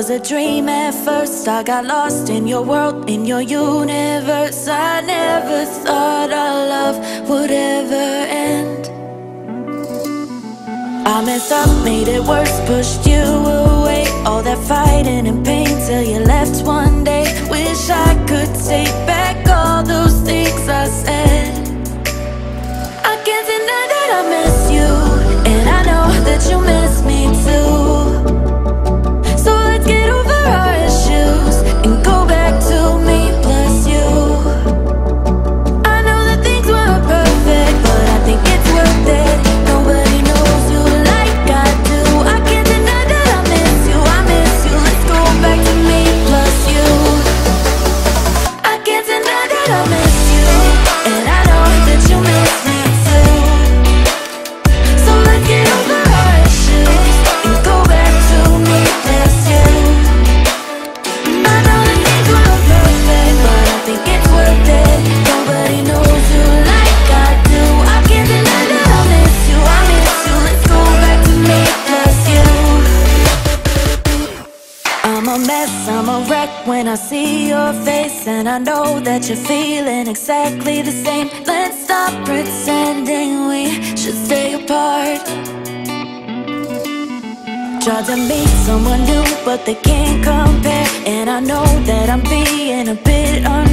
was a dream at first. I got lost in your world, in your universe. I never thought our love would ever end. I messed up, made it worse, pushed you away. All that fighting and pain till you left one day. Wish I could take back all those things I said. I can't deny that I miss you, and I know that you miss me too. So let's get over our issues and go back to me plus you. I know that things weren't perfect, but I think it's worth it. Nobody knows you like I do. I can't deny that I miss you, I miss you. Let's go back to me plus you. I can't deny that I miss you, and I know that you miss me too. So let's get over our issues and go back to me plus you. I know that things weren't perfect, but I think it's worth it. Nobody knows you like I do. I can't deny that I miss you, I miss you. Let's go back to me plus you. I'm a mess, I'm a wreck when I see your face, and I know that you're feeling exactly the same. Let's stop pretending we should stay apart. Tried to meet someone new, but they can't compare. And I know that I'm being a bit unfair.